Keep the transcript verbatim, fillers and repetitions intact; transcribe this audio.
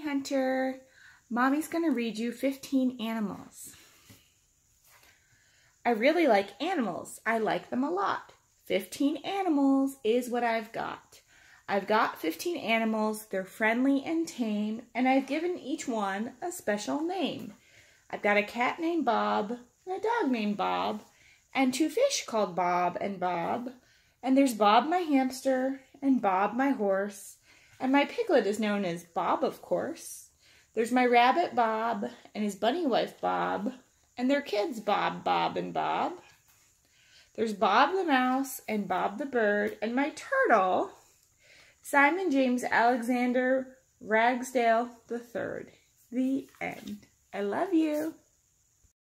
Hunter. Mommy's going to read you fifteen animals. I really like animals. I like them a lot. fifteen animals is what I've got. I've got fifteen animals. They're friendly and tame, and I've given each one a special name. I've got a cat named Bob, and a dog named Bob, and two fish called Bob and Bob. And there's Bob my hamster, and Bob my horse, and my piglet is known as Bob, of course. There's my rabbit Bob, and his bunny wife Bob, and their kids Bob, Bob, and Bob. There's Bob the mouse, and Bob the bird, and my turtle, Simon James Alexander Ragsdale the third. The end. I love you.